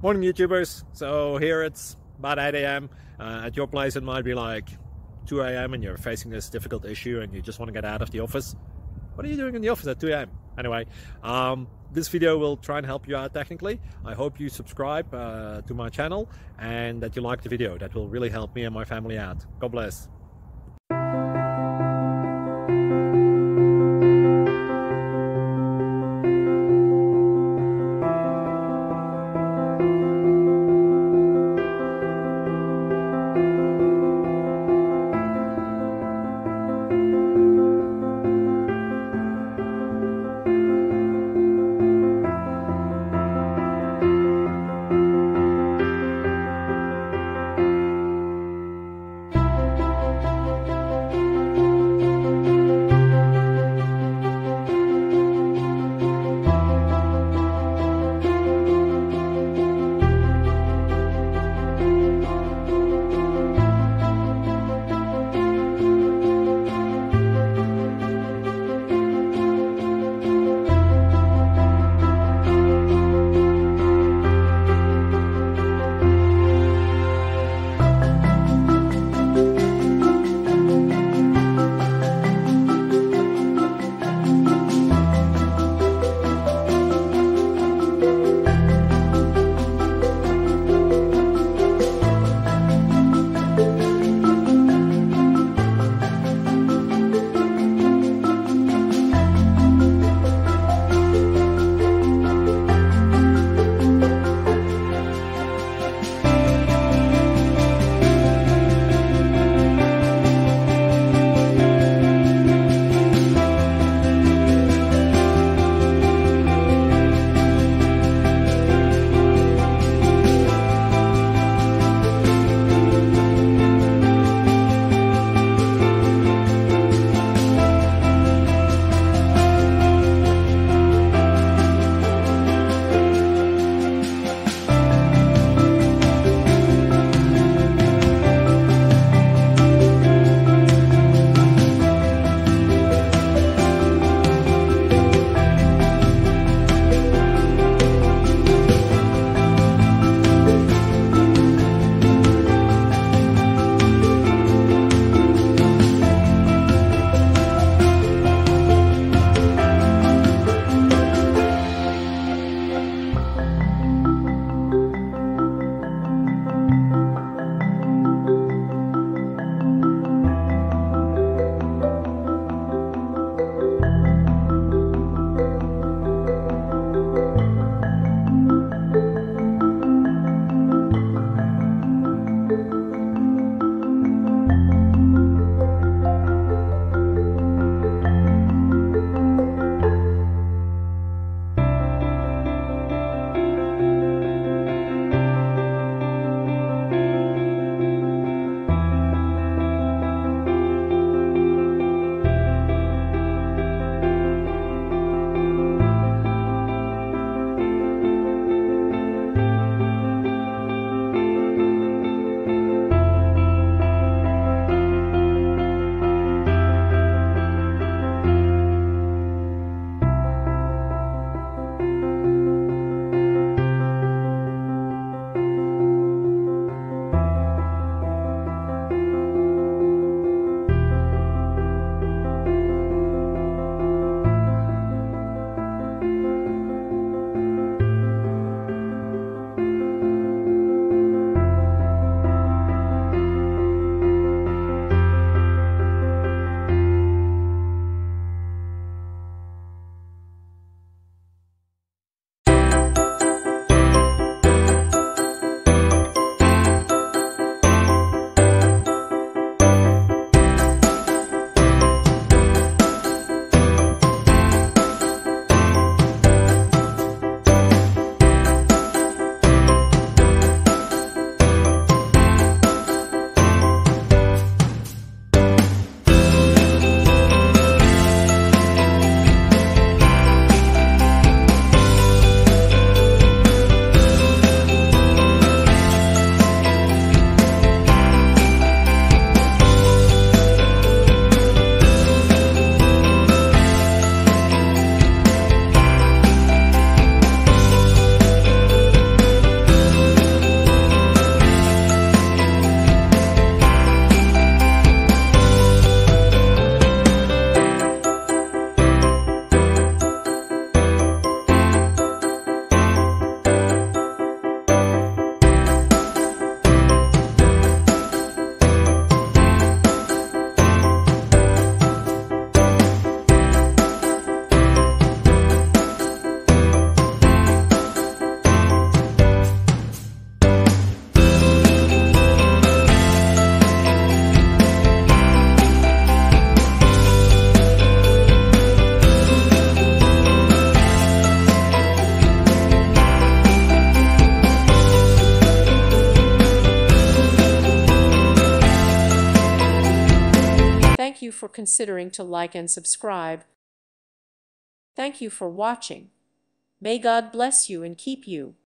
Morning YouTubers. So here it's about 8 a.m. At your place it might be like 2 a.m. and you're facing this difficult issue and you just want to get out of the office. What are you doing in the office at 2 a.m.? Anyway, this video will try and help you out technically. I hope you subscribe to my channel and that you like the video. That will really help me and my family out. God bless. Thank you for considering to like and subscribe. Thank you for watching. May God bless you and keep you.